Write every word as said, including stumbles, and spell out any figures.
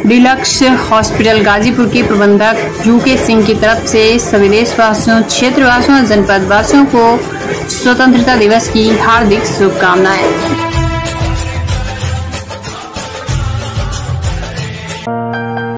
Deluxe hospital Ghazipur के प्रबंधक UK Singh की तरफ से सभी देशवासियों, क्षेत्रवासियों और जनपद वासियों को स्वतंत्रता दिवस की हार्दिक शुभकामनाएं।